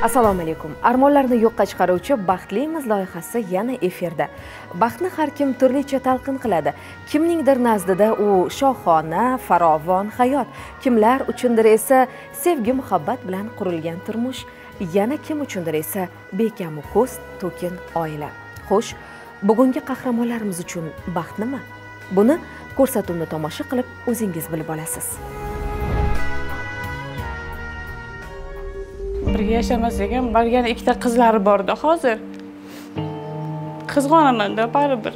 Assalomu alaykum. Armonlarni yo'qqa chiqaruvchi Baxtlimiz loyihasi yana efirda. Baxtni har kim turlicha talqin qiladi. Kimningdir nazdida u shohona, farovon hayot, kimlar uchundir esa sevgi muhabbat bilan qurilgan turmush, yana kim uchundir esa bekamu ko'z to'kin oila. Xo'sh, bugungi qahramonlarimiz uchun baxt nima? Buni ko'rsatuvni tomosha qilib o'zingiz bilib olasiz. Birga yashamas ekan, yana ikkita qizlari bor-da hozir. Qizg'onaman-da baribir.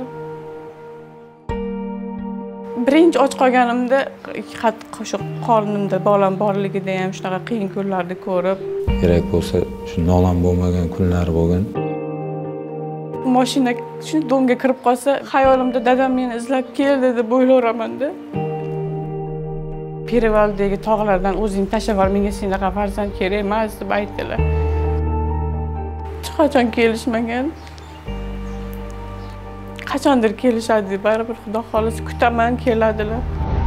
Birinchi och qolganimda, qornimda bolam borligida ham shunaqa qiyin kunlarni ko'rib, kerak bo'lsa shu nolam bo'lmagan kunlar bo'lgan. Mashina shu domga kirib qolsa, xayolimda dadam meni izlab keldi deb o'ylayveraman-da. Perevaldagi tog'lardan o'zing tashlab yubor, menga senaqa farzand kerak emas deb aytdilar. Hech qachon kelishmagan. Qachondir kelishadi, baribir Xudo xolisi kutaman, keladilar.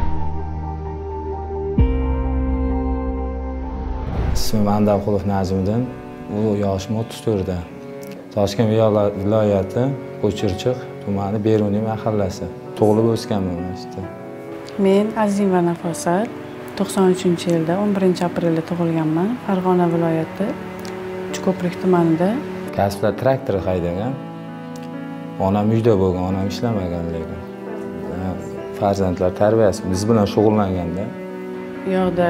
Ismim Andamqulov Nazmiddin, u yoshim 34 da. Toshkent viloyati Qo'chirchiq tumani Beruniy mahallasi. Tug'ilib o'sganman mana. Men Azimova Nafosat 93-yilda 11-aprelda tug'ilganman. Farg'ona viloyati Uchko'prik tumanida. Kasblar traktor haydagan. Onam uyda bo'lgan, onam ishlamagan lekin. Farzandlar tarbiyasi biz bilan shug'ullanganda. Bu yoqda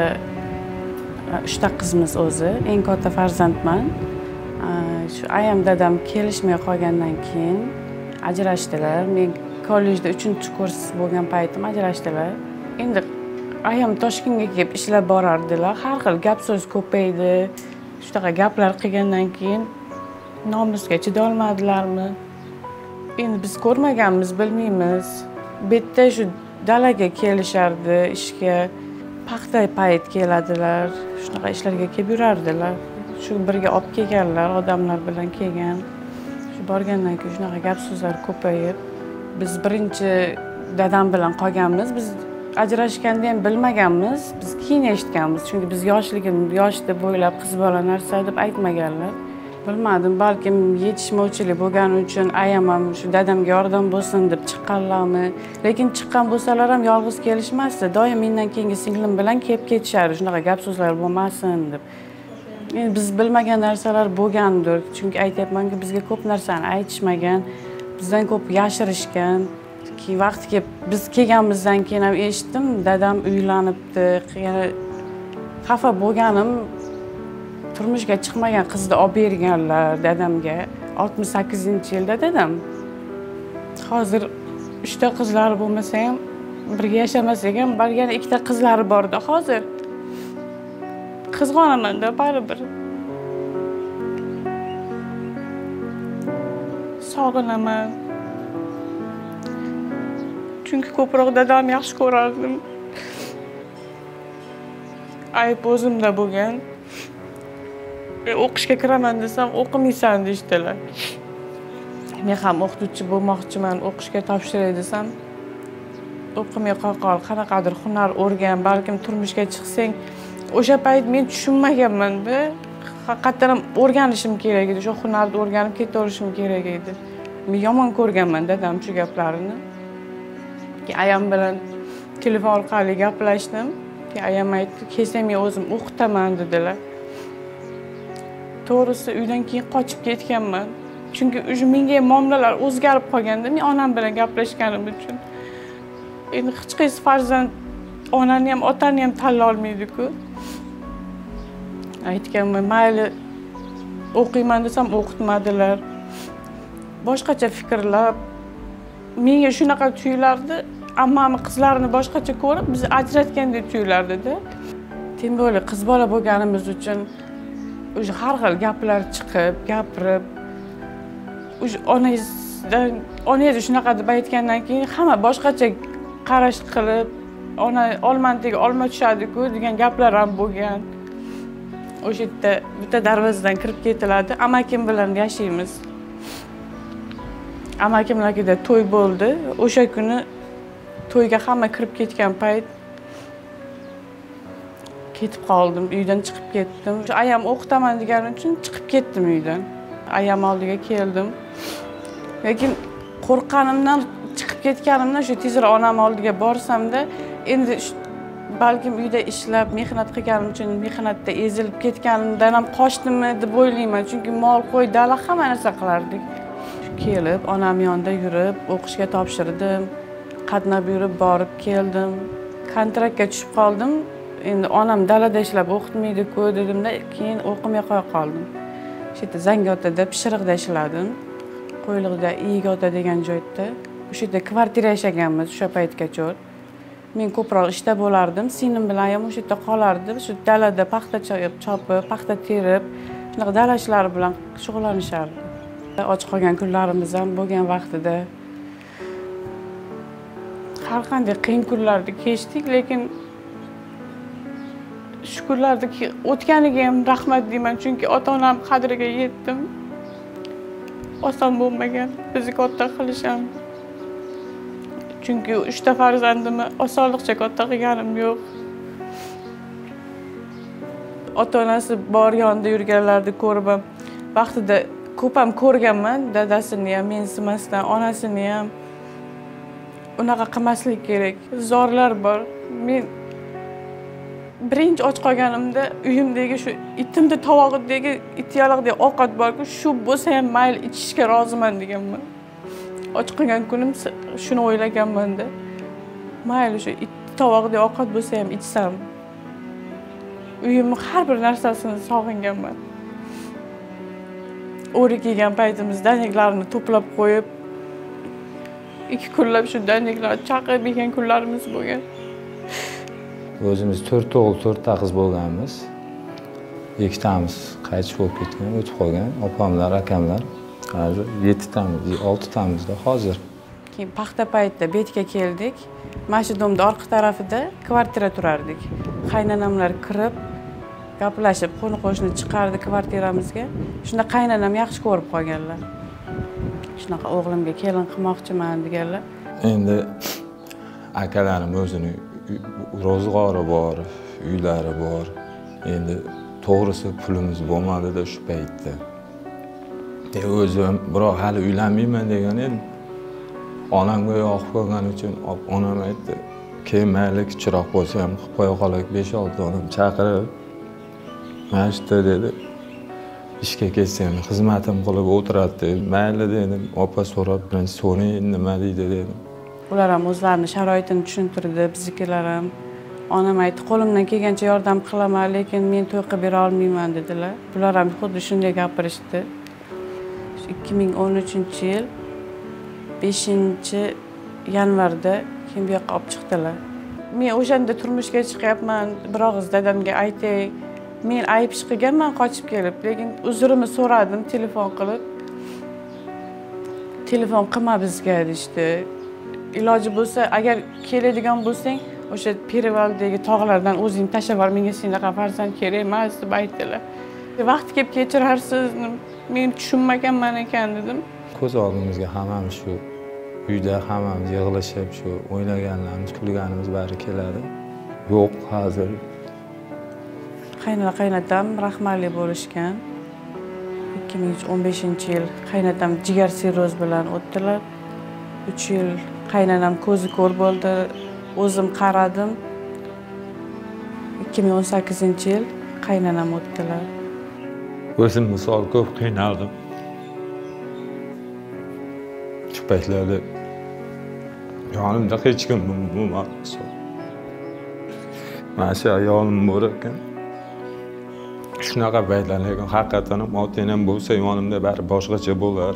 3 ta qizimiz o'zi, eng katta farzandman. Shu ayam dadam kelishmay qolgandan keyin ajrashdilar. Men kollejda 3-kurs bo'lgan paytim ajrashdilar. Endi ayam Toshkentga kelib ishlab borardilar. Har xil gap so'z ko'paydi. Shunaqa gaplar qilgandan keyin nomusga chida olmadilarmi? Endi biz ko'rmaganmiz, bilmaymiz. Bu yerda shu dalaga kelishardi ishga. Paxta payt keladilar. Shunaqa ishlarga kelib yurardilar. Shu birga olib kelganlar, odamlar bilan kelgan. Shu borgandan keyin shunaqa gap so'zlar ko'payib, biz birinchi dadam bilan qolganmiz. Biz ajrashganda ham bilmaganmiz. Biz keyin eshitganmiz. Chunki biz yoshda bo'ylab qiz bola narsa deb aytmaganlar. Bilmadim, balkim yetishmovchilik bo'lgani uchun ayam ham shu dadamga yordam bo'lsin deb chiqqanlarmi. Lekin chiqqan bo'lsalar ham yolg'iz kelishmasdi. Doim mendan keyingi singlim bilan kelib ketishardi. Shunaqa gap so'zlar bo'lmasin deb. Endi biz bilmagan narsalar bo'lgandir. Chunki aytayapman-ki, bizga ko'p narsani aytishmagan. Bizdan ko'p yashirishgan. Keyin vaqti kelib biz kelganimizdan keyin ham eshitdim, dadam uylanibdi. Yana xafa bo'lganim, turmushga chiqmagan qizni olib berganlar dadamga. 68-yilda dadam. Hozir 3 ta qizlari bo'lmasa ham, birga yashamas ekan, yana ikkita qizlari bor-da hozir. Qizg'onaman-da baribir. Sog'inaman. Chunki ko'proq dadam yaxshi ko'rardim. Ayb o'zimda bo'lgan. O'qishga kiraman desam, o'qimaysan deydilar. Men ham o'qituvchi bo'lmoqchiman, o'qishga topshiray desam, o'qimay qol, qanaqadir hunar o'rgan, balkim turmushga chiqsang. O'sha payt men tushunmaganman-da. Haqiqatan ham o'rganishim kerak edi. Shu hunarni o'rganib ketaverishim kerak edi. Men yomon ko'rganman dadam shu gaplarini. Ayam bilan telefon orqali gaplashdim. Ayam aytdi, "Kelsam men o'zim o'qitaman" dedilar. To'g'risi uydan keyin qochib ketganman. Chunki menga muomalalar o'zgarib qolganda, men onam bilan gaplashganim uchun. Endi hech qaysi farzand onani ham, otani ham tanlay olmaydi-ku. Aytganman, mayli o'qiyman desam o'qitmadilar. Boshqacha fikrlab, menga shunaqa tuyulardi, ammamni qizlarini boshqacha ko'rib, bizni ajratgandek tuyulardi-da. Tем более qiz bola bo'lganimiz uchun o'sha har xil gaplar chiqib, gapirib, o'sha onangiz shunaqa deb aytgandan keyin hamma boshqacha qarash qilib, olmani tagiga olma tushadi-ku degan gaplar ham bo'lgan. O'sha yerda bitta darvozadan kirib ketiladi, amakim bilan yashaymiz. Amakimlarga to'y bo'ldi. O'sha kuni to'yga hamma kirib ketgan payt ketib qoldim, uydan chiqib ketdim. Shu ayam o'qitaman deganim uchun chiqib ketdim uydan. Ayam oldiga keldim. Lekin qo'rqqanimdan, chiqib ketganimdan shu tezroq onam oldiga borsam-da, endi balkim uyda ishlab, mehnat qilganim uchun mehnatda ezilib ketganimdan ham qochdimmi deb o'ylayman. Chunki mol, qo'y, dala hamma narsa qilardik. Kelib, onam yonida yurib, o'qishga topshirdim. Qatnab yurib, borib keldim. Kontraktga tushib qoldim. Endi onam dalada ishlab o'qitmaydi-ku dedimda, keyin o'qimay qo'ya qoldim. Shu yerda Zangiotada pishiriqda ishladim. Qo'yliqda Iyigota degan joyda. O'sha yerda kvartira yashaganmiz o'sha paytgacha. Men ko'proq ishda bo'lardim. Singlim bilan ham o'sha yerda qolardim. Shu dalada paxta chopib, paxta terib, shunaqa dala ishlari bilan shug'ullanishardi. Och qolgan kunlarimiz ham bo'lgan vaqtida har qanday qiyin kunlarni kechdik, lekin shu kunlarni o'tganiga ham rahmat deyman, chunki ota-onam qadriga yetdim. Oson bo'lmagan bizni katta qilish ham. Chunki 3 ta farzandimni osonlikcha katta qilganim yo'q. Ota-onasi bor yonida yurganlarni ko'rib ham vaqtida ko'p ham ko'rganman, dadasini ham mensimasdan, onasini ham. Unaqa qilmaslik kerak. Zorlar bor. Men birinchi och qolganimda uyimdagi shu itimni tovog'idagi ityaloqdagi ovqat bor-ku, shu bo'lsa ham mayli ichishga roziman deganman. Och qolgan kunim shuni o'ylaganman-da. Mayli shu tovog'idagi ovqat bo'lsa ham ichsam. Uyimning har bir narsasini sog'inganman. O'rik yegan paytimizda daneklarni to'plab qo'yib, 2 kunlab shu daneklarni chaqib yegan kunlarimiz bo'lgan. O'zimiz 4 o'g'il, 4 qiz bo'lganmiz. 2 tamiz qaytib bo'lib ketgan, o'tib qolgan. Opamlar, akamlar. Hozir 7 tamiz, 6 tamizda hozir. Keyin paxta paytida betga keldik. Mana shu domda orqa tarafida kvartira turardik. Qaynonamlar kirib, gaplashib, qo'ni-qo'shni chiqardi kvartiramizga. Shunda qaynonam yaxshi ko'rib qolganlar. Shunaqa o'g'limga kelin qilmoqchiman deganlar. Endi akalarim o'zini ro'zg'ori bor, uylari bor. Endi to'g'risi pulimiz bo'lmadi-da shu paytda. O'zim biroq hali uylanmayman degan edim. Onamga yoqib qo'ygani uchun onam aytdi, "Keyin mayli kichikroq bo'lsa ham qilib qo'ya qolaylik, 5-6 odam chaqirib, mana shu dedi. Ishga ketsam xizmatim qilib o'tiradi." Mayli dedim. Opa so'rab, "Birinchi so'rang, nima deydi?" dedim. Ular ham o'zlarini sharoitini tushuntirdi, biznikilar ham. Onam aytdi, "Qo'limdan kelgancha yordam qilaman, lekin men to'y qilib bera olmayman" dedilar. Bular ham xuddi shunday gapirishdi. 2013-yil 5-yanvarda keyin bu yoqqa olib chiqdilar. Men o'shanda turmushga chiqyapman, bir og'iz dadamga aytay. Men ayb ish qilganman qochib kelib, lekin uzrimni so'radim telefon qilib. Telefon qilma bizga deydi. Iloji bo'lsa, agar keladigan bo'lsang, o'sha Perevaldagi tog'lardan o'zing tashlab bor, menga senaqa farzand kerak emas deb aytdilar. Vaqt kelib kechirarsiz, men tushunmaganman ekan dedim. Ko'z oldimizga hammamiz shu uyda hammamiz yig'ilishib shu o'ylaganlarimiz, kulganimiz bari keladi. Yo'q hozir. Qaynotam rahmatli bo'lishgan. 2015-yil qaynotam jigar sirroz bilan o'tdilar. 3 yil qaynonam ko'zi ko'r bo'ldi. O'zim qaradim. 2018-yil qaynonam o'tdilar. O'zim misol ko'p qiynaldim. Shu paytlarda yonimda hech kim bo'lmadi. Mana shu ayolim bor ekan. Shunaqa paytlar, lekin haqiqatan ham ota-onam bo'lsa yonimda bari boshqacha bo'lar.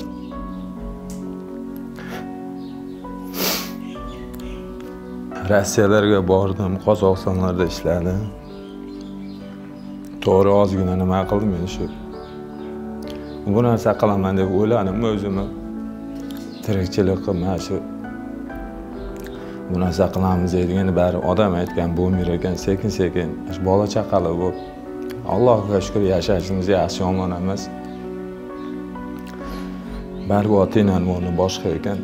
Rossiyalarga bordim, Qozog'istonlarda ishladim. To'g'ri ozgina nima qildim men shu. Bu narsa qilaman deb o'yladim o'zimni. Tirikchilik qilma shu. Bu narsa qilamiz degan bari odam aytgan bo'lmaydi ekan, sekin-sekin bola chaqali bo'lib. Allohga shukr yashashimiz yaxshi yomon emas. Bari ota-onam o'rni boshqa ekan.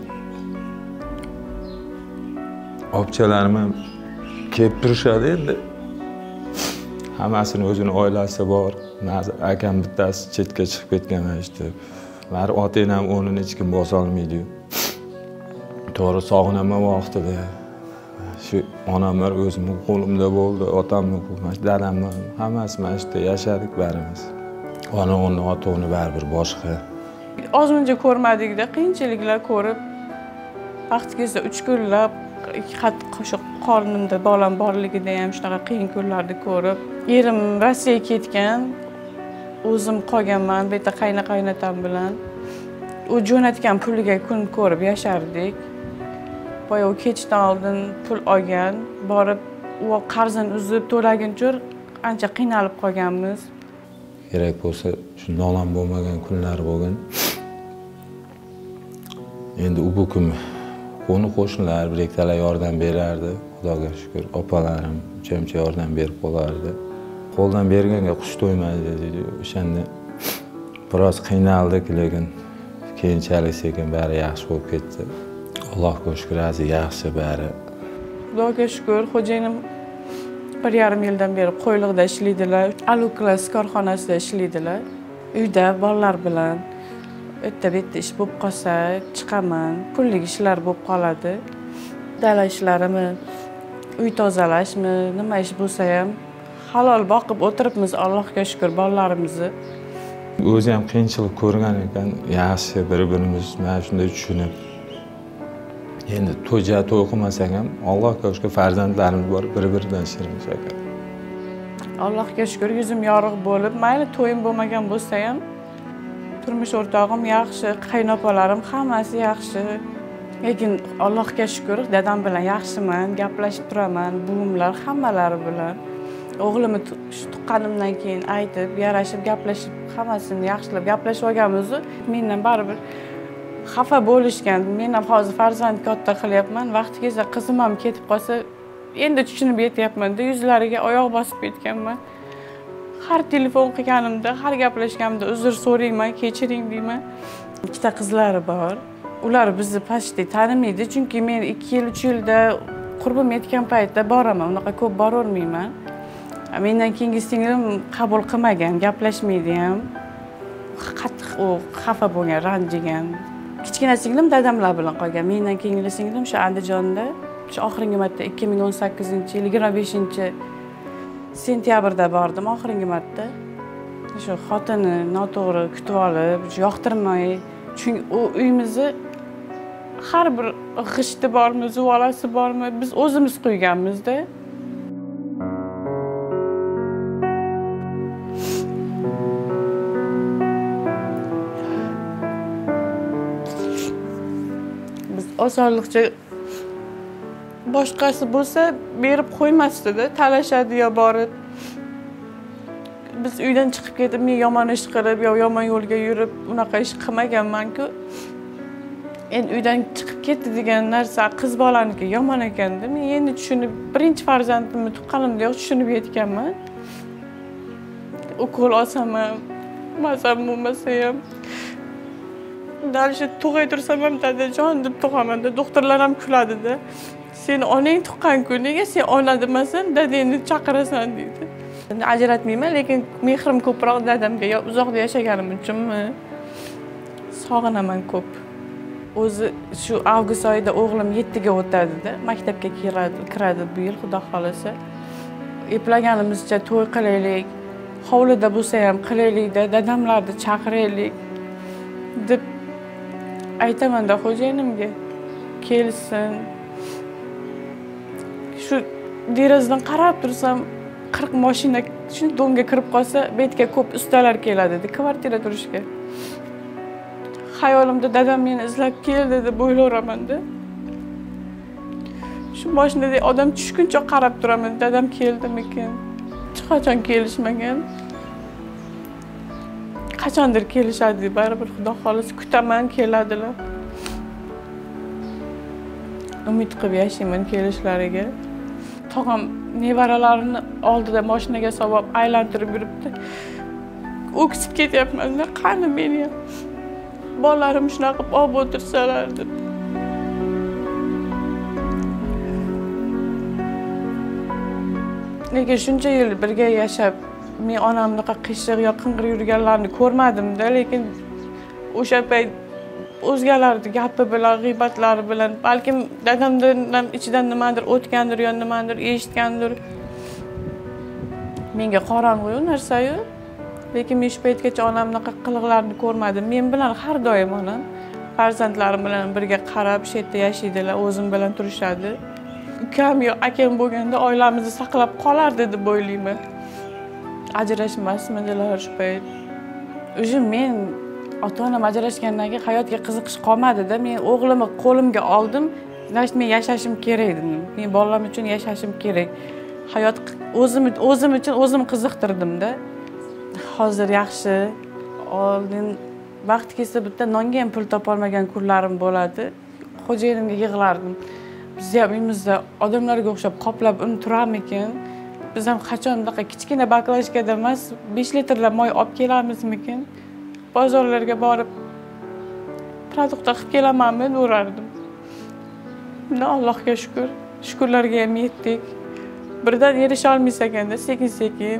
Opchalarim ham kelib turishadi endi. Hammasini o'zini oilasi bor. Akam bittasi chetga chiqib ketgan işte. Mari ota-onam o'rnini hech kim bosa olmaydi-yu. To'g'ri sog'inaman vaqtida. Shu onamlar o'zimning qo'limda bo'ldi, otamning qo'limda, dadamning hammasi mana shu yerda yashadik barimiz. Ona ota o'rni baribir boshqa. Ozmuncha ko'rmadik-da, qiyinchiliklar ko'rib, vaqti kelsa 3 kunlab shu qornimda bolam borligida ham shunaqa qiyin kunlarni ko'rib, erim Rossiyaga ketgan, o'zim qolganman bu yerda qaynotam bilan. U jo'natgan puliga kun ko'rib yashardik. Boya u ketishdan oldin pul olgan, borib u qarzini uzib to'laguncha ancha qiynalib qolganmiz. Kerak bo'lsa, shundoq ham bo'lmagan kunlar bo'lgan. Endi u bu kun qo'ni-qo'shnilar bir ikkala yordam berardi. Xudoga shukr, opalarim uncha yordam berib qolardi. Qo'ldan berganga qush to'ymaydi dedi. O'shanda biroz qiynaldik, lekin keyinchalik sekin bari yaxshi bo'lib ketdi. Allohga shukr, hozir yaxshi bari. Xudoga shukr, xo'jayinim 1,5 yildan beri Qo'yliqda ishlaydilar. Aluklass korxonasida ishlaydilar. Uyda bolalar bilan bitta ish bo'lib qolsa, chiqaman. Pullik ishlar bo'lib qoladi. Dala ishlarimi, uy tozalashmi, nima ish bo'lsa ham halol boqib o'tiribmiz, Allohga shukr, bolalarimizni. O'zi ham qiyinchilik ko'rgan ekan, yaxshi bir-birimiz mana shunday tushunib. Endi to'y qilmasak ham Allohga shukr farzandlarimiz bor, bir-biridan shirin ekan. Allohga shukr, yuzim yorug' bo'lib, mayli to'yim bo'lmagan bo'lsa ham turmush o'rtog'im yaxshi, qaynopalarim hammasi yaxshi. Lekin Allohga shukr, dadam bilan yaxshiman, gaplashib turaman, buvimlar hammalari bilan. O'g'limni tuqqanimdan keyin aytib, yarashib, gaplashib, hammasini yaxshilab gaplashib olganmiz. Mendan baribir xafa bo'lishgan. Men ham hozir farzand katta qilyapman. Vaqti kelsa qizim ham ketib qolsa, endi tushunib yetyapman-da, yuzlariga oyoq bosib ketganman. Har telefon qilganimda, har gaplashganimda uzr so'rayman, kechiring deyman. Ikkita qizlari bor. Ular bizni pashti tanimaydi, chunki men 2 yil, 3 yilda qurbim yetgan paytda boraman, unaqa ko'p bora olmayman. Mendan keyingi singlim qabul qilmagan, gaplashmaydi ham. Qattiq u xafa bo'lgan, ranjigan. Kichkina singlim dadamlar bilan qolgan. Mendan keyingi singlim shu Andijonda, shu oxirgi marta 2018-yil 25-sentyabrda bordim oxirgi marta. Shu xotini noto'g'ri kutib olib, yoqtirmay, chunki u uyimizni har bir g'ishti bormi, zuvolasi bormi, biz o'zimiz qo'yganmiz-da. Biz osonlikcha boshqasi bo'lsa berib qo'ymasdi-da, talashadi yo borib. Biz uydan chiqib ketib, men yomon ish qilib yo yomon yo'lga yurib, unaqa ish qilmaganman-ku. Endi uydan chiqib ketdi degan narsa qiz bolaniki yomon ekan-da. Men endi tushunib, birinchi farzandimni tuqqanimda tushunib yetganman. Ukol olsam ham, mazam bo'lmasa ham, dalsha tug'ay tursam ham dadajon deb tug'aman-da. Doktorlar ham kuladi-da. Seni onang tuqqan-ku, nega sen ona demasan, dadangni chaqirasan deydi. Ajratmayman, lekin mehrim ko'proq dadamga, yo uzoqda yashaganim uchunmi, sog'inaman ko'p. O'zi shu avgust oyida o'g'lim 7 ga o'tadi-da, maktabga kiradi bu yil, xudo xolasa. Eplaganimizcha to'y qilaylik, hovlida bo'lsa ham qilaylik-da, dadamlarni chaqiraylik deb aytaman-da xo'jayinimga, kelsin. Shu derazadan qarab tursam 40 mashina shu domga kirib qolsa, bu yerga ko'p ustalar keladi-da, kvartira turishga. Xayolimda dadam meni izlab keldi deb o'ylayveraman-da. Shu mashinada odam tushguncha qarab turaman, dadam keldimikin? Hech qachon kelishmagan. Qachondir kelishadi, baribir xudo xolasa kutaman, keladilar. Umid qilib yashayman kelishlariga. Tog'am nevaralarini oldida mashinaga solib aylantirib yuribdi. O'ksib ketyapman-da, qani meni ham bolalarim shunaqa qilib olib o'tirsalar deb. lekin shuncha yil birga yashab men onamnaqa qiyshiq yo qing'ir yurganlarni ko'rmadim-da, lekin o'sha payt o'zgalarni gapi bilan, g'iybatlari bilan balkim dadamdan ichidan nimadir o'tgandir yo nimadir eshitgandir. Menga qorong'u narsa-yu, lekin men shu paytgacha onamnaqa qiliqlarni ko'rmadim. Men bilan har doim onam farzandlarim bilan birga qarab, shu yerda yashaydilar, o'zim bilan turishadi. Ukam yo akam bo'lganda oilamizni saqlab qolardi deb o'ylayman. Ajrashmasmidilar shu payt. O'zim men ota-onam ajrashgandan keyin hayotga qiziqish qolmadi-da. Men o'g'limni qo'limga oldim. Значит, men yashashim kerak edim. Men bolalarim uchun yashashim kerak. Hayot o'zim uchun o'zim qiziqtirdim-da. Hozir yaxshi. Oldin vaqt kelsa bitta nonga ham pul topolmagan kunlarim bo'ladi. Xo'jayinimga yig'lardim. Biz ham uyimizda odamlarga o'xshab qoplab turamikin. Biz ham qachon bunaqa kichkina baklashkada emas, 5 litrlab moy olib kelamizmikin? Bozorlarga borib produkt qilib kelamanmi, o'rardim. Allohga shukr. Shukrlarga ham yetdik. Birdan erisha olmaysa ekanda, sekin-sekin.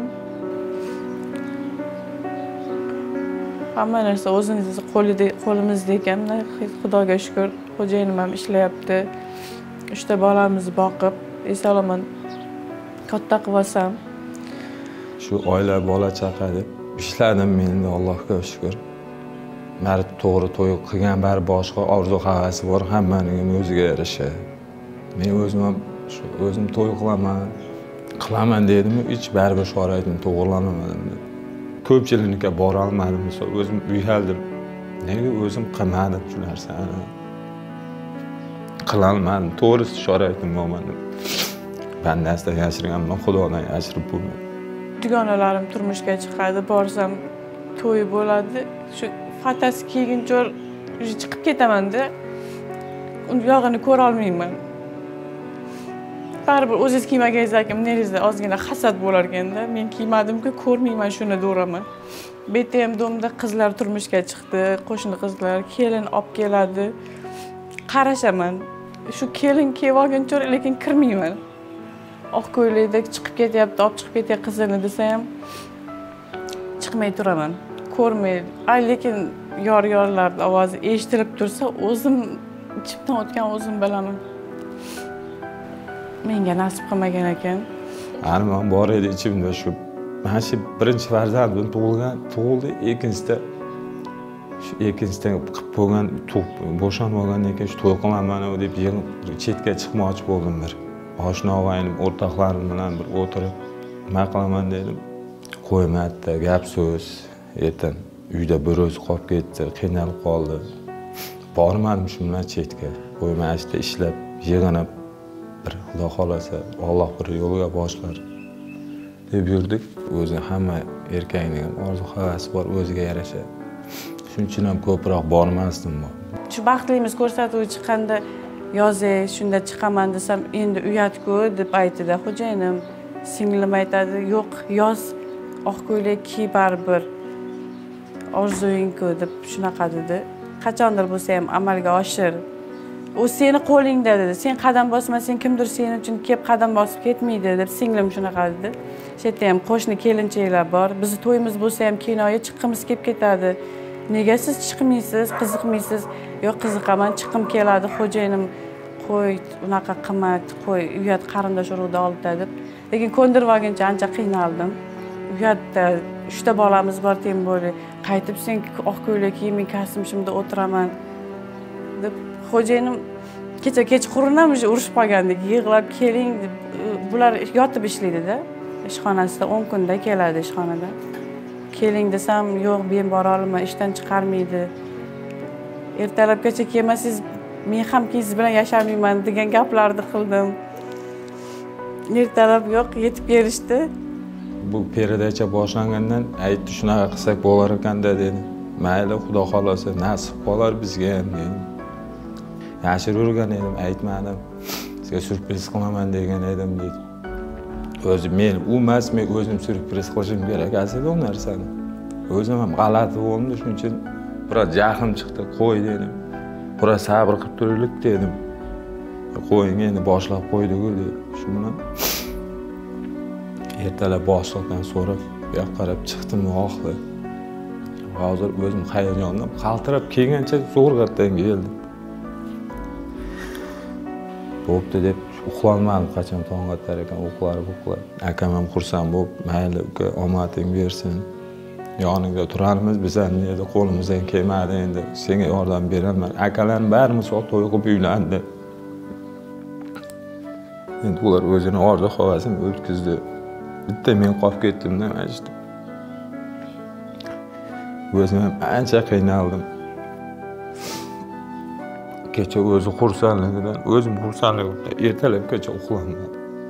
Hamma narsa o'zingizni qo'limizda ekan, Xudoga shukr. Xo'jayinim ham ishlayapti. 3 ta bolamizni boqib, eson-omon katta qilsam. Shu oila, bola chaqa deb ishladim men, Allohga shukr. Mard to'g'ri to'y qilgan bar boshqa orzu havasi bor, hammaning o'ziga yarasha. Men o'zim to'y qilaman dedim, hech baribir shoratim to'g'rilamadim. Ko'pchilikka bora olmadim, misol o'zim uyaldim. Nega o'zim qilmadim shu narsani? Qilolmadim, to'g'risi shoratim bo'lmadi. Bandasidan yashirganman, Xudodan yashirib bo'lmadim. Dugonalarim turmushga chiqadi, borsam to'y bo'ladi. Shu fatasi kiyguncha chiqib ketaman-da. Uni yog'ini ko'ra olmayman. Baribir o'zingiz kiymaganingiz ekan, meningizda ozgina hasad bo'lar ekanda. Men kiymadim-ku, ko'rmayman, shuni do'raman. Bu yerda ham domda qizlar turmushga chiqdi, qo'shni qizlar, kelin olib keladi. Qarashaman. Shu kelin kiyib olguncha lekin kirmayman. Oq ko'ylakda chiqib ketyapti, olib chiqib ketay qizini desa ham chiqmay turaman. Ko'rmay. Lekin yor-yorlarning ovozi eshitilib tursa, o'zim ichimdan o'tgan o'zim bilaman. Menga nasib qilmagan ekan. Armon bor edi ichimda shu. Mana shu birinchi farzandim tug'ildi, ikkinchisidan qilib bo'lgan, bo'shanib olgandan keyin shu to'y qilaman deb chetga chiqmoqchi bo'ldim bir. Oshna og'aynim, o'rtoqlarim bilan bir o'tirib, nima qilaman dedim. Qo'ymadi, gap so'z. Ertan uyda bir o'zi qolib ketdi, qiynalib qoldi. Bormadim shu bilan chetga. Qo'ymasda ishlab, yig'inib bir Xudo xolasa, Alloh bir yo'lga boshlar deb yurdik. O'zi hamma erkakning orzu havasi bor, o'ziga yarasha. Shuning uchun ham ko'proq bormasdim. Shu baxtlimiz ko'rsatuvi chiqqanda yozay, shunda chiqaman desam, endi uyat-ku deb aytdi-da xo'jayinim. Singlim aytadi, yo'q, yoz oq ko'ylak kiy baribir. Orzuying-ku deb shunaqa dedi. Qachondir bo'lsa ham amalga oshir. U seni qo'lingda dedi. Sen qadam bosmasang kimdir sening uchun kelib qadam bosib ketmaydi deb singlim shunaqa dedi. Shu yerda ham qo'shni kelinchaklar bor. Bizni to'yimiz bo'lsa ham kinoga chiqqimiz kelib ketadi. Nega siz chiqmaysiz, qiziqmaysiz? Yo'q, qiziqaman, chiqqim keladi. Xo'jayinim qo'y, unaqa qimmat, qo'y, uyat qarindosh urug'da oldi deb. Lekin ko'ndirib olguncha ancha qiynaldim. Uyatda 3 ta bolamiz bor, tem bo'ldi. Qaytib sen oq ko'ylak kiy, men kasbimda o'tiraman deb xo'jayinim kechqurun ham urushib qolgandik. Yig'lab keling deb, bular yotib ishlaydi-da. Ishxonasida 10 kunda keladi ishxonada. Keling desam, yo'q, men bora olmayman, ishdan chiqarmaydi. Ertalabgacha kelmasiz, men ham siz bilan yashamayman degan gaplarni qildim. Ertalab yo'q, yetib kelishdi. Bu peridacha boshlangandan aytdi, shunaqa qilsak bo'lar ekan-da dedi. Mayli, Xudo xolasa nasib qolar bizga ham dedim. Yashirib yurgan edim, aytmadim. Sizga surpriz qilaman degan edim dedi. O'zi men emas, men o'zim surpriz qilishim kerak aslida u narsani. O'zim ham g'alati bo'ldi, shuning uchun biroz jahlim chiqdi, qo'y dedim. Biroz sabr qilib turaylik dedim. Qo'ying endi boshlab qo'ydi-ku dedi. Shu bilan ertalab boshliqdan so'rab bu yoqqa qarab chiqdim oxli. Hozir o'zim hayajondan qaltirab kelgancha zo'rg'atdan keldim. Bo'pti deb uxlolmadim, qachon tong otar ekan uxlar. Akam ham xursand bo'lib, mayli uka omading bersin. Yoningda turamiz biz ham dedi, qo'limizdan kelmadi endi senga yordam beraman. Akalarning barimiz to'y qilib uylandi. Endi ular o'zini orzu havasini o'tkazdi. Bitta men qolib ketdimda majdi. O'zim ham ancha qiynaldim. Kecha o'zi xursandligidan, o'zim xursandligimdan ertalabgacha uxlamadim.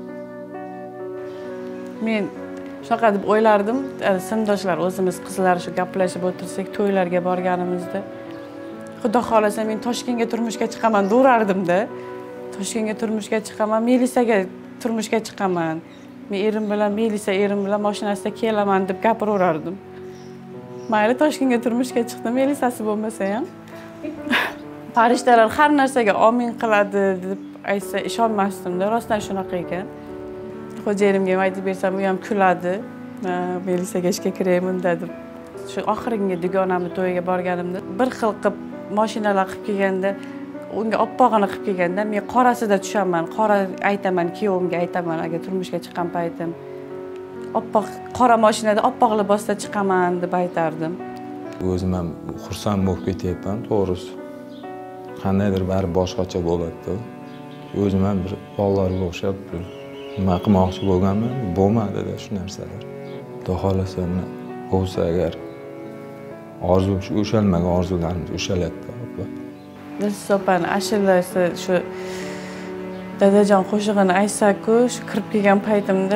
Men shunaqa deb o'ylardim, sinfdoshlar o'zimiz qizlar shu gaplashib o'tirsak, to'ylarga borganimizda Xudo xolasa men Toshkentga turmushga chiqaman deyardim-da. Toshkentga turmushga chiqaman, Melisaga turmushga chiqaman. Men erim bilan mashinasida kelaman deb gapiraverardim. Mayli Toshkentga turmushga chiqdim, Melisasi bo'lmasa ham. Farishtalar har narsaga amin qiladi deb aytsa ishonmasdim-da, rostdan shunaqa ekan. Xo'jayinimga aytib bersam, u ham kuladi. Melisaga ishga kirayman deb. Shu oxirgi dugonamni to'yiga borganimda bir xil qilib mashinalar qilib kelganda, unga oppog'ini qilib kelganda men qorasida tushaman. Qora aytaman, kuyovimga aytaman agar turmushga chiqqan paytim. Oppoq qora mashinada oppoq libosda chiqaman deb aytardim. O'zim ham xursand bo'lib ketyapman, to'g'risi. Qandaydir bari boshqacha bo'ladi-da. O'zim ham bir bolalarga o'xshab nima qilmoqchi bo'lganman, bo'lmadi-da shu narsalar. Xudo xolasa bo'lsa agar orzu ushalmagan orzularimiz ushaladi-da. So'pan ashulasi shu dadajon qo'shig'ini aytsak-ku, shu kirib kelgan paytimda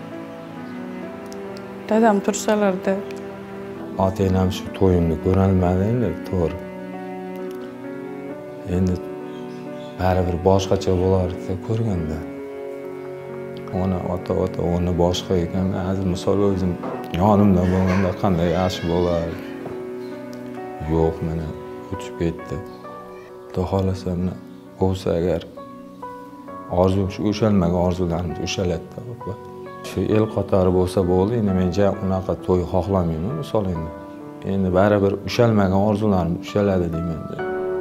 dadam tursalarda. Ota-onam shu to'yimni ko'rolmadi, to'g'ri. Endi baribir boshqacha bo'lardi ko'rganda. Ota o'rni boshqa ekan. Hozir misol o'zim yonimda bo'lganda qanday yaxshi bo'lardi. Yo'q, mana o'tib ketdi. Xudo xolasa bo'lsa agar orzu ushalmagan orzularimiz ushaladi-da. Shu el qatori bo'lsa bo'ldi. Endi men unaqa to'y xohlamayman, misol endi. Endi baribir ushalmagan orzularimiz ushaladi deyman-da.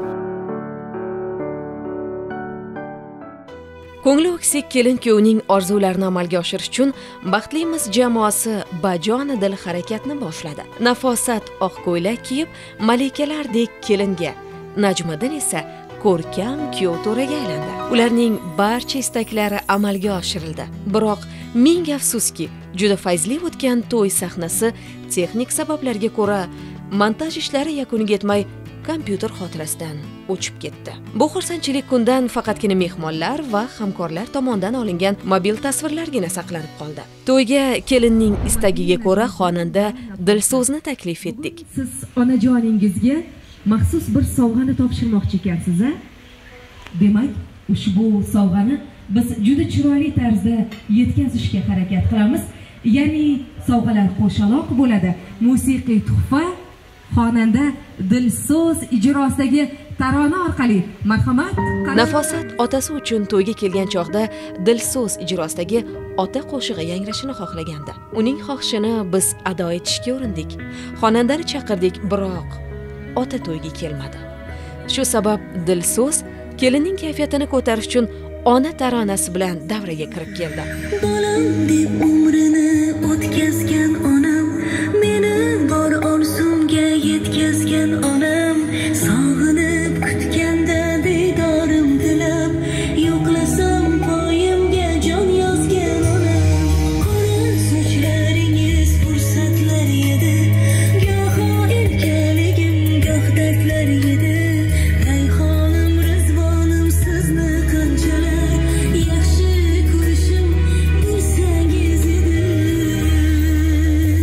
Ko'ngli o'ksik kelin-kuyovning orzularini amalga oshirish uchun Baxtlimiz jamoasi bajonidil harakatni boshladi. Nafosat oq ko'ylak kiyib, malikalardek kelinga, Najmiddin esa ko'rkam kuyov to'raga aylandi. Ularning barcha istaklari amalga oshirildi. Biroq ming afsuski, juda fayzli o'tgan to'y sahnasi texnik sabablarga ko'ra montaj ishlari yakuniga yetmay kompyuter xotirasidan o'chib ketdi. Bu xursandchilik kundan faqatgina mehmonlar va hamkorlar tomonidan olingan mobil tasvirlargina saqlanib qoldi. To'yga kelinning istagiga ko'ra xonanda Dilso'zni taklif etdik. Siz onajoningizga maxsus bir sovg'ani topshirmoqchi ekansiz, a? Demak, ushbu sovg'ani biz juda chiroyli tarzda yetkazishga harakat qilamiz. Ya'ni sovg'alar qo'shaloq bo'ladi. Musiqiy tuhfa xonanda Dilso'z ijrosidagi tarona orqali marhamat. Nafosat otasi uchun to'yga kelgan chog'da Dilso'z ijrosidagi ota qo'shig'i yangrashini xohlagandi. Uning xohishini biz ado etishga urindik. Xonandani chaqirdik, biroq ota to'yga kelmadi. Shu sabab Dilso'z kelinning kayfiyatini ko'tarish uchun ona taronasi bilan davraga kirib keldi. Bolam deb umrini o'tkazgan onam, meni bor orzumga yetkazgan onam, sog'inib kutganda didorim tilab, yo'qlasam poyimga jon yozgan onam. Qora sochlaringiz fursatlar edi, goho erkaligim, goh dardlar edi. Rayhonim, rizvonim, sizni qanchalar yaxshi ko'rishim bilsangiz edi.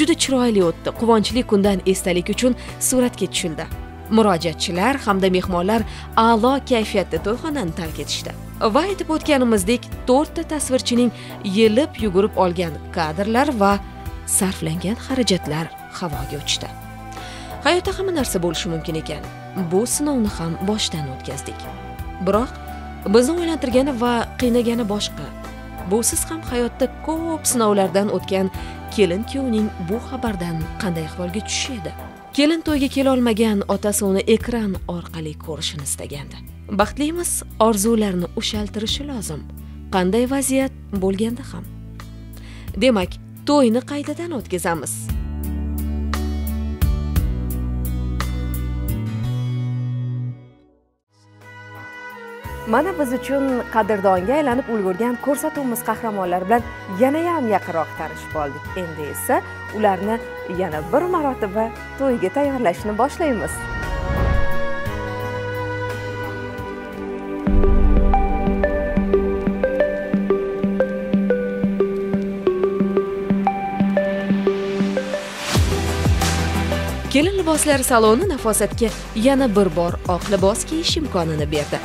juda chiroyli o'tdi. Quvonchli kundan esdalik uchun suratga tushildi. Murojaatchilar hamda mehmonlar a'lo kayfiyatda to'yxonani tark etishdi. Va aytib o'tganimizdek, 4 ta tasvirchining yelib yugurib olgan kadrlar va sarflangan xarajatlar havoga uchdi. Hayotda hamma narsa bo'lishi mumkin ekan. Bu sinovni ham boshdan o'tkazdik. Biroq bizni o'ylantirgani va qiynagani boshqa. Bu siz ham hayotda ko'p sinovlardan o'tgan kelin-kuyovning bu xabardan qanday ahvolga tushishi edi? Kelin to'yga kela olmagan otasi uni ekran orqali ko'rishini istagandi. Baxtlimiz orzularni ushaltirishi lozim. Qanday vaziyat bo'lganda ham. Demak, to'yni qaytadan o'tkazamiz. Mana biz uchun qadrdonga aylanib ulgurgan ko'rsatuvimiz qahramonlari bilan yana ham yaqinroq tanishib oldik. Endi esa ularni yana bir marotaba to'yga tayyorlashni boshlaymiz. Kelin liboslari saloni Nafosatga yana bir bor oq libos kiyish imkonini berdi.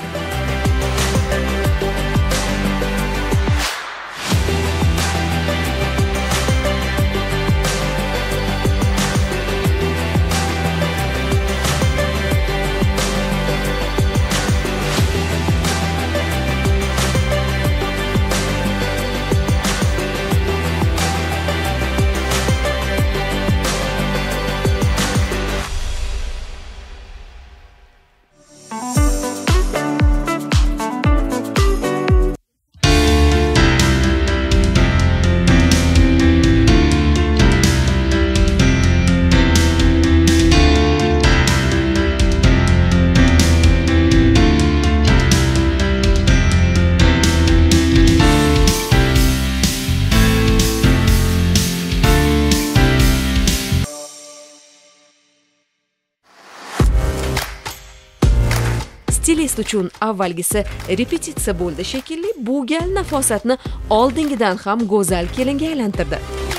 Stilist uchun avvalgisi repetitsiya bo'ldi shekilli, bu gal Nafosatni oldingidan ham go'zal kelinga aylantirdi.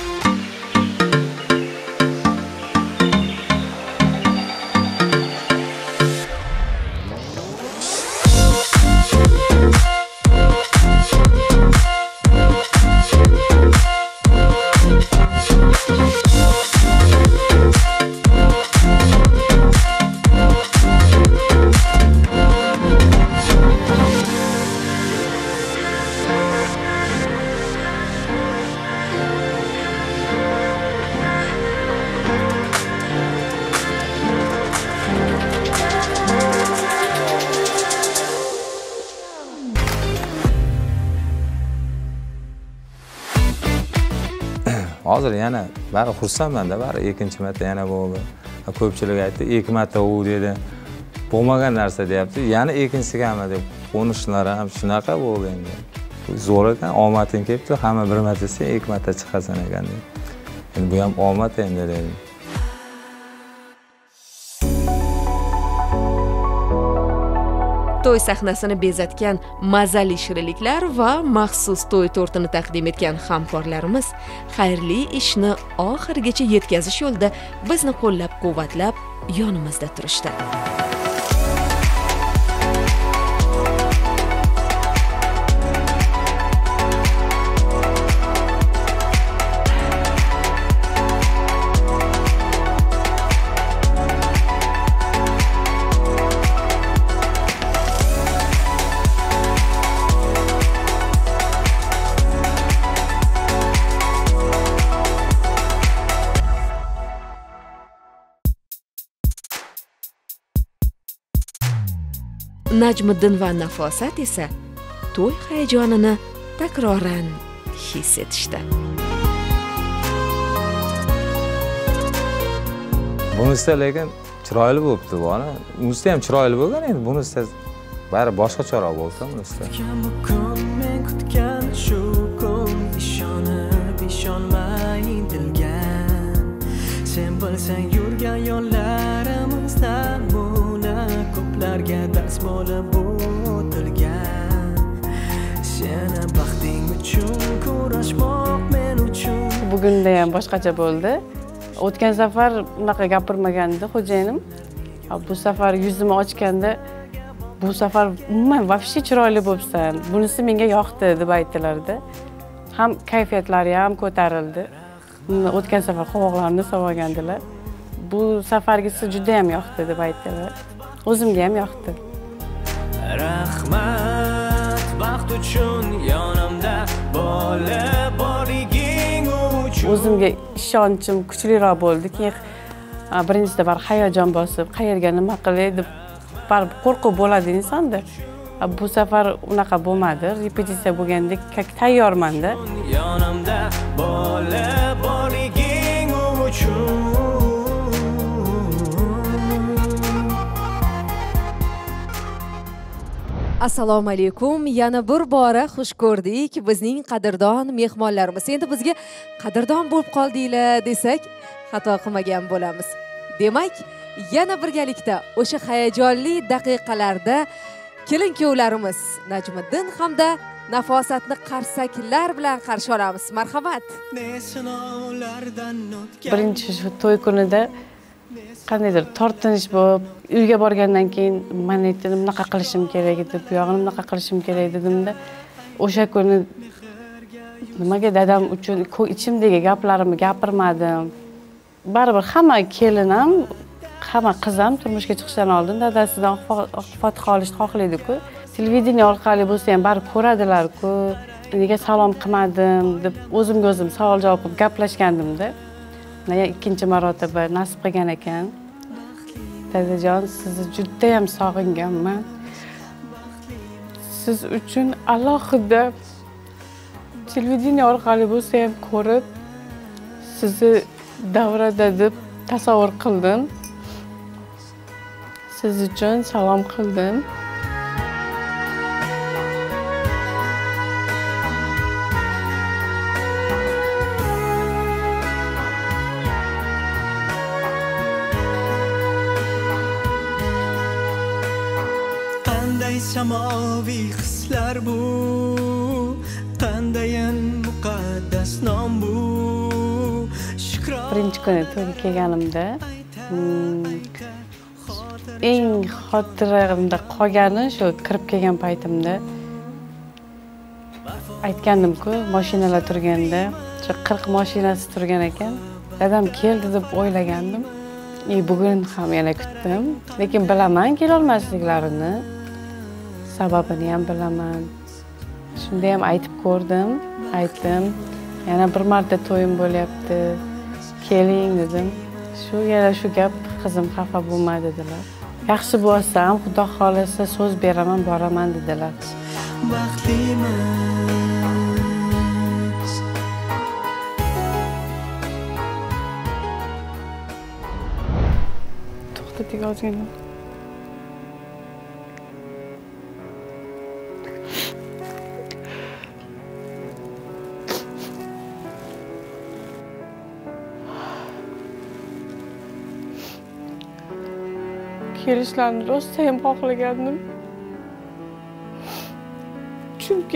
Hozir yana bari xursandman-da, bari ikkinchi marta yana bo'ldi. Ko'pchilik aytdi, 2 marta u dedi. Bo'lmagan narsa deyapti. Yana ikkinchigami deb qo'nishlar ham shunaqa bo'ldi endi. Zo'r ekan, omading kelibdi, hamma bir marta sen 2 marta chiqasan ekan deb. Endi bu ham omad endi dedim. To'y sahnasini bezatgan mazali shirinliklar va maxsus to'y tortini taqdim etgan hamkorlarimiz xayrli ishni oxirigacha yetkazish yo'lida bizni qo'llab-quvvatlab yonimizda turishdi. Najmiddin va Nafosat esa to'y hayajonini takroran his etishdi. Bunisi lekin chiroyli bo'libdi, bora. Bunisi ham chiroyli bo'lgan, endi bunisi bari boshqacharoq bo'lsa, bunisi. Men kutgan shu kun ishonib ishonmay intilgan. Sen bilsang yurgan yo'llarimizdan ko'plarga dars bo'lib o'tilgan. Seni baxting uchun kurashmoq men uchun. Bugunda ham boshqacha bo'ldi. O'tgan safar unaqa gapirmagandi xo'jayinim. Bu safar yuzimni ochganda bu safar umuman вообще chiroyli bo'libsan. Bunisi menga yoqdi deb aytdilarda. Ham kayfiyatlari ham ko'tarildi. O'tgan safar qovoqlarini sovg'agandilar. Bu safargisi juda ham yoqdi deb aytdilar. O'zimga ham yoqdi. Rahmat baxt uchun yonimda bola borliging uchun. O'zimga ishonchim kuchliroq bo'ldi. Keyin birinchida bir hayajon bosib, qayerga nima qilay deb baribir qo'rquv bo'ladi insonda. Bu safar unaqa bo'lmadi. Repetitsiya bo'lgandek tayyormanda. Yonimda bola borliging uchun. Assalomu alaykum. Yana bir bora xush ko'rdik bizning qadrdon mehmonlarimiz. Endi bizga qadrdon bo'lib qoldinglar desak, xato qilmagan bo'lamiz. Demak, yana birgalikda o'sha hayajonli daqiqalarda kelin-kuyovlarimiz Najmiddin hamda Nafosatni qarsaklar bilan qarshi olamiz. Marhamat. Birinchi shu to'y kunida qandaydir tortinish bo'lib, uyga borgandan keyin men aytdim, bunaqa qilishim kerak edi, bu yog'ini bunaqa qilishim kerak dedimda, o'sha kuni nimaga dadam uchun ichimdagi gaplarimni gapirmadim. Baribir hamma kelin ham, hamma qiz ham turmushga chiqishdan oldin dadasidan fotiha olishni xohlaydi-ku. Televideniya orqali bo'lsa ham baribir ko'radilar-ku. Nega salom qilmadim deb o'zimga o'zim savol-javob qilib gaplashgandim-da. Mana ikkinchi marotaba nasib qilgan ekan. Dadajon, sizni juda ham sog'inganman. Siz uchun alohida televideniya orqali bo'lsa ham ko'rib, sizni davrada deb tasavvur qildim. Siz uchun salom qildim. Samoviy hislar bu, qandayin muqaddas nom bu. Birinchi kuni to'yga kelganimda eng xotiramda qolgani shu kirib kelgan paytimda aytgandim-ku, mashinalar turganda, shu 40 mashinasi turgan ekan. Dadam keldi deb o'ylagandim. Bugun ham yana kutdim, lekin bilaman kela olmasliklarini. Sababini ham bilaman. Shunda ham aytib ko'rdim, aytdim. Yana bir marta to'yim bo'lyapti. Keling dedim. Yana shu gap qizim xafa bo'lma dedilar. Yaxshi bo'lsam, Xudo xolasa so'z beraman, boraman dedilar. Baxtlimas. To'xtating ozgina. Kelishlarni rosa ham xohlagandim. Chunki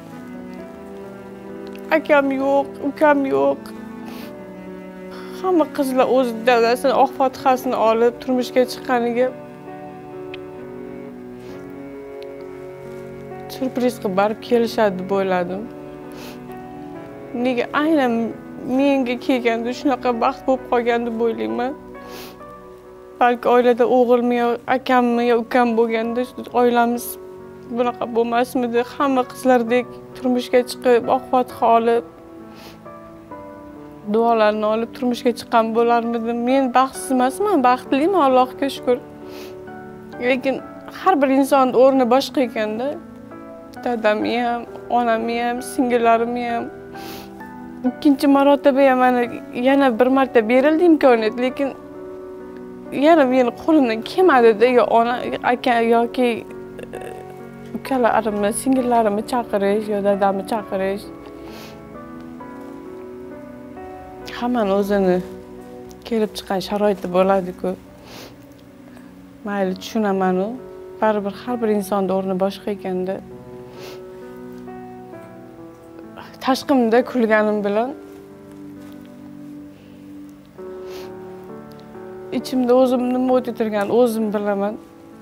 akam yo'q, ukam yo'q. Hamma qizlar o'z dadasini oq fotihasini olib turmushga chiqqaniga surpriz qilib borib kelishadi deb o'yladim. Nega aynan menga kelganda shunaqa baxt bo'lib qolgan deb o'ylayman. Balki oilada o'g'ilmi yo akammi yo ukam bo'lganda oilamiz bunaqa bo'lmasmidi? Hamma qizlardek turmushga chiqib, oq fotiha olib, duolarni olib turmushga chiqqan bo'larmidim. Men baxtsiz emasman, baxtliman, Allohga shukr. Lekin har bir insonning o'rni boshqa ekanda. Dadamni ham, onamni ham, singillarimni ham. Ikkinchi marotaba ham yana bir marta berildi imkoniyat, lekin yana meni qo'limdan kelmadi-da, yo ona, aka yoki ukalarimni, singillarimni chaqirish yo dadamni chaqirish. Hammani o'zini kelib chiqqan sharoiti bo'ladi-ku. Mayli, tushunaman-u. Baribir har bir insonning o'rni boshqa ekanda. Tashqimda kulganim bilan ichimda o'zim nima o'tib turgan o'zim bilaman.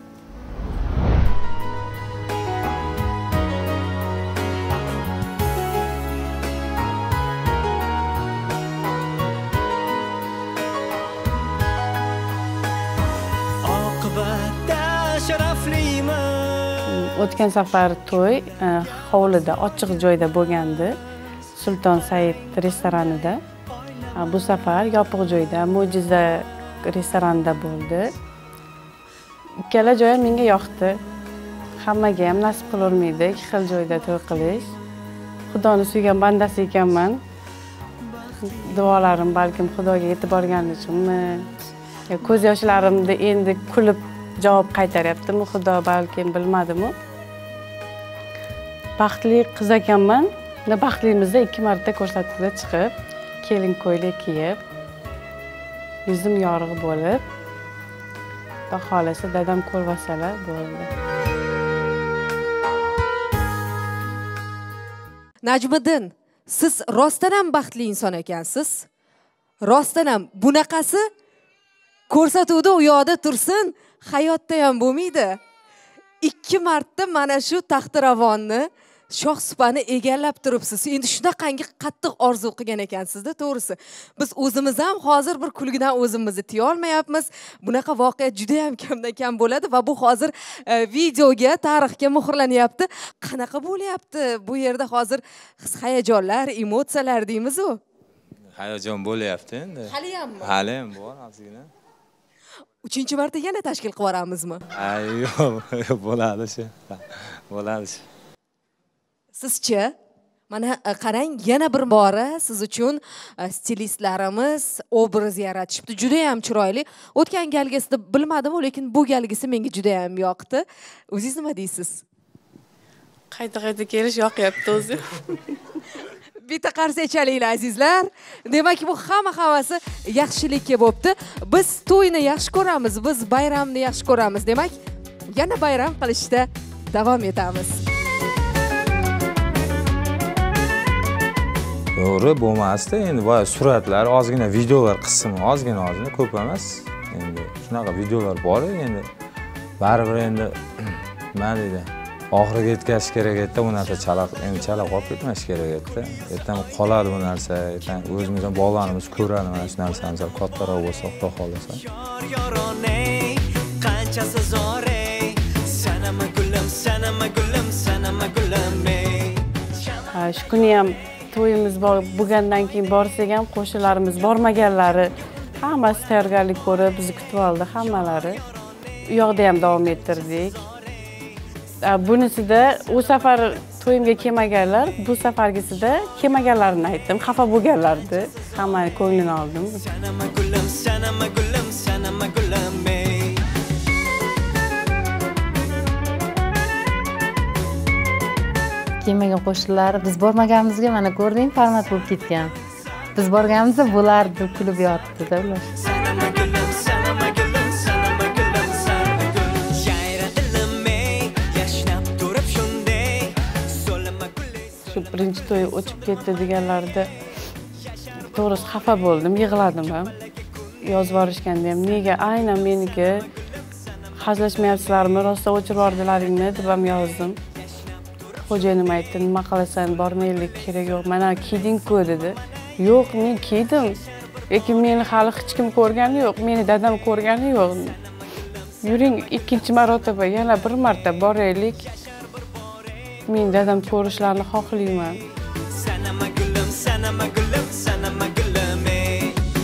O'tgan safar to'y hovlida, ochiq joyda bo'lgandi. Sulton Said restoranida. Bu safar yopiq joyda, Mo'jiza restoranida bo'ldi. Ikkala joy menga yoqdi. Hammaga ham nasib qilolmaydi ikki xil joyda to'y qilish. Xudoni suygan bandasi ekanman. Duolarim balkim Xudoga yetib borgani uchunmi? Ko'z yoshlarimni endi kulib javob qaytaryaptimi? Xudo balkim bilmadimi? Baxtli qiz ekanman. Baxtlimizda 2 marta ko'rsatuvga chiqib, kelin ko'ylak kiyib, yuzim yorug' bo'lib, Xudo xolasa dadam ko'rvasalar bo'ldi. Najmiddin, siz rostdan ham baxtli inson ekansiz. Rostdan ham bunaqasi ko'rsatuvda u yoqda tursin, hayotda ham bo'lmaydi. 2 marta mana shu taxtiravonni shoh supani egallab turibsiz. Endi shunaqangi qattiq orzu qilgan ekansizda, to'g'risi. Biz o'zimiz ham hozir bir kulgidan o'zimizni tiya olmayapmiz. Bunaqa voqea juda ham kamdan kam bo'ladi va bu hozir videoga, tarixga muhrlanyapti. Qanaqa bo'lyapti bu yerda hozir his-hayajonlar, emotsiyalar deymiz-ku? Hayajon bo'lyapti endi. Haliyammi? Hali ham bor, ozgina. 3-marta yana tashkil qilib yuboramizmi? Yo'q, bo'ladi shu. Bo'ladi shu. Sizchi? Mana qarang, yana bir bora siz uchun stilistlarimiz obraz yaratishibdi. Juda ham chiroyli. O'tgan galgisida bilmadim, lekin bu galgisi menga juda ham yoqdi. O'zingiz nima deysiz? Qayta-qayta kelish yoqyapti o'zi. Bitta qarshi aytayliklar azizlar. Demak, bu hammasi yaxshilikka bo'pti. Biz to'yni yaxshi ko'ramiz, biz bayramni yaxshi ko'ramiz. Demak, yana bayram qilishda davom etamiz. To'g'ri, bo'lmasdi. Endi boya suratlar, ozgina videolar qismi, ozgina ko'p emas. Endi shunaqa videolar bor, endi baribir endi nima deydi? Oxiriga yetkazish kerak edi, bu narsa chala qolib ketmash kerak edi. Ertaga qoladi bu narsa, ertaga o'zimiz ham bolalarimiz ko'radi mana shu narsani, kattaroq bo'lsa, Xudo xolasa. Qanchasi zo'r ey, sanama gulim, sanama gulim, sanama gulim ey. Shu kuni ham to'yimiz bo'lgandan keyin borsak ham qo'shnilarimiz bormaganlari hammasi tayyorgarlik ko'rib bizni kutib oldi, hammalari. U yoqda ham davom ettirdik. Bunisida u safar to'yimga kelmaganlar, bu safargisida kelmaganlarini aytdim, xafa bo'lganlardi. Hammani ko'nglini oldim. Sanama gulim, sanama gulim, sanama gulim ey. Kelmagan qo'shnilar biz bormaganimizga mana ko'rding, format bo'lib ketgan. Biz borganimizda bo'lardi deb kulib yotdi-da ular. Shu birinchi to'y o'chib ketdi deganlarida to'g'risi xafa bo'ldim, yig'ladim ham. Yozib yuborishganda ham nega aynan meniki hazillashmayapsizlarmi, rostda o'chirib yubordilaringmi deb ham yozdim. Xo'jayinim aytdi, nima qilasan, bormaylik, kerak yo'q. Mana kiyding-ku dedi. Yo'q, men kiydim. Lekin meni hali hech kim ko'rgani yo'q, meni dadam ko'rgani yo'q. Yuring, ikkinchi marotaba yana bir marta boraylik. Men dadam ko'rishlarini xohlayman. Sanama gulim, sanama gulim, sanama gulim ey.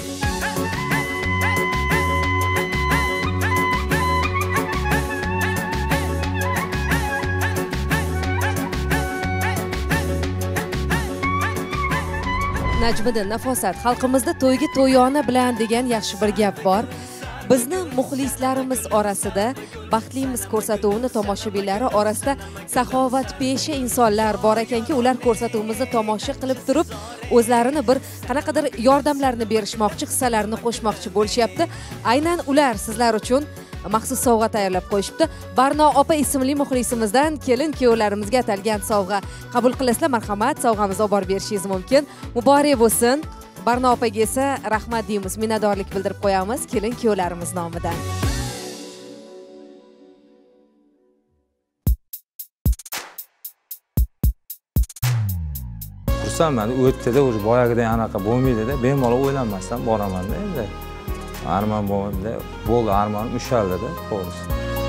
Najmiddin, Nafosat, xalqimizda to'yga to'yona bilan degan yaxshi bir gap bor. Bizni muxlislarimiz orasida, baxtlimiz ko'rsatuvini tomoshabinlari orasida saxovatpesha insonlar bor ekanki, ular ko'rsatuvimizni tomosha qilib turib, o'zlarini bir qanaqadir yordamlarni berishmoqchi, hissalarini qo'shmoqchi bo'lishyapti. Aynan ular sizlar uchun maxsus sovg'a tayyorlab qo'yishibdi. Barno opa ismli muxlisimizdan kelin kuyovlarimizga atalgan sovg'a qabul qilasizlar, marhamat, sovg'amizni olib borib berishingiz mumkin. Muborak bo'lsin. Barno opaga esa rahmat deymiz, minnatdorlik bildirib qo'yamiz kelin kuyovlarimiz nomidan. Xursandman, o'tdi-da, o'sha boyagidan anaqa bo'lmaydi-da, bemalol o'ylanmasdan boraman-da endi. Armon bo'ldi, bo'ldi, armonim ushaldi-da, to'g'risi.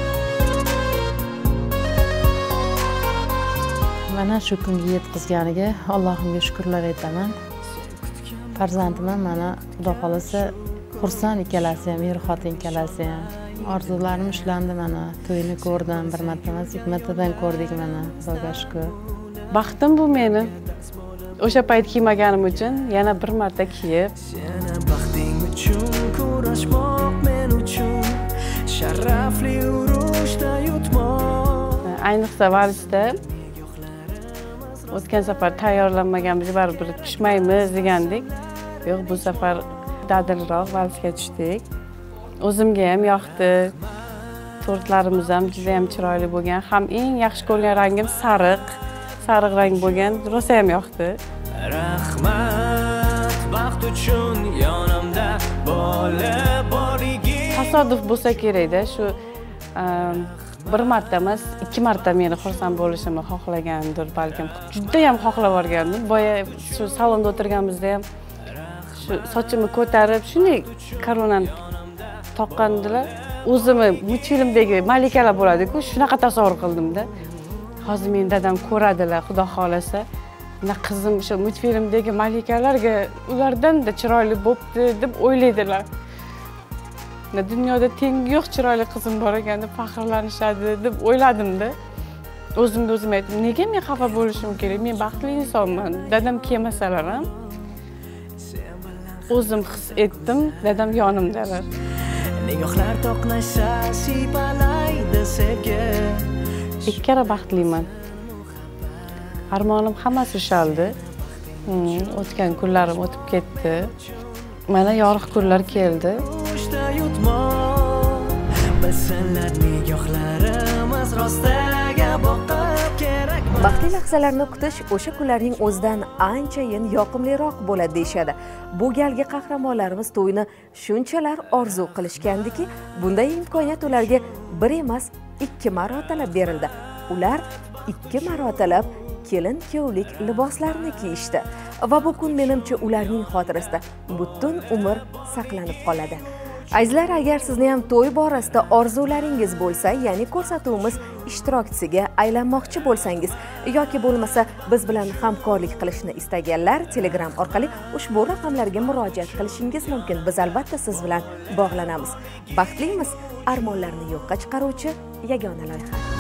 Mana shu kunga yetkazganiga Allohimga shukrlar aytaman. Farzandim mana Xudo xolasa xursand ikkalasi ham, er xotin ikkalasi ham. Orzularim ushlandi mana. To'yini ko'rdim, bir marta emas, ikki martadan ko'rdik mana. Xudoga shukr. Baxtim bu meni. O'sha payt kiymaganim uchun yana bir marta kiyib, Yana baxting uchun kurashmoq men uchun sharafli urushda yutmoq. ayniqsa valsda o'tgan safar tayyorlanmaganmiz, baribir tushmaymiz degandik. Yo'q, bu safar dadilroq valsga tushdik. O'zimga ham yoqdi. Tortlarimiz ham juda ham chiroyli bo'lgan. Ham eng yaxshi ko'rgan rangim sariq rang bo'lgan, rosa ham yoqdi. Rahmat baxt uchun yonimda bola borligi. Tasodif bo'lsa kerak-da, shu bir marta emas, ikki marta meni xursand bo'lishimni xohlagandir balkim. Juda ham xohlab o'rgandim. Boya shu salonda o'tirganimizda ham shu sochimni ko'tarib, shunday koronani toqqandilar. O'zimni multfilmdagi malikalar bo'ladi-ku, shunaqa tasavvur qildim-da. Hozir meni dadam ko'radilar, Xudo xolasa. Mana qizim o'sha multfilmdagi malikalarga ulardan-da chiroyli bo'pti deb o'ylaydilar. Dunyoda tengi yo'q chiroyli qizim bor ekan deb faxrlanishadi deb o'yladim-da. O'zimga o'zim aytdim, nega men xafa bo'lishim kerak? Men baxtli insonman. Dadam kelmasalar ham o'zim his etdim, dadam yonimdalar. Nigohlar to'qnashsa sipalaydi sevgi. Ikkara baxtliman. Armonim hammasi ushaldi. O'tgan kunlarim o'tib ketdi. Mana yorug' kunlar keldi. Urushda yutmoq. Bilsinlar nigohlarimiz rostaga boqib kerak. Baxtli lahzalarni kutish o'sha kunlarning o'zidan anchayin yoqimliroq bo'ladi deyshadi. Bu galgi qahramonlarimiz to'yni shunchalar orzu qilishgandiki, bunday imkoniyat ularga bir emas, 2 marotalab berildi. Ular 2 marotalab kelin-kuyovlik liboslarini kiyishdi va bu kun menimcha ularning xotirasida butun umr saqlanib qoladi. Azizlar, agar sizni ham to'y borasida orzularingiz bo'lsa, ya'ni ko'rsatuvimiz ishtirokchisiga aylanmoqchi bo'lsangiz yoki bo'lmasa biz bilan hamkorlik qilishni istaganlar Telegram orqali ushbu raqamlarga murojaat qilishingiz mumkin. Biz albatta siz bilan bog'lanamiz. Baxtlimiz, armonlarni yo'qqa chiqaruvchi yagona loyiha.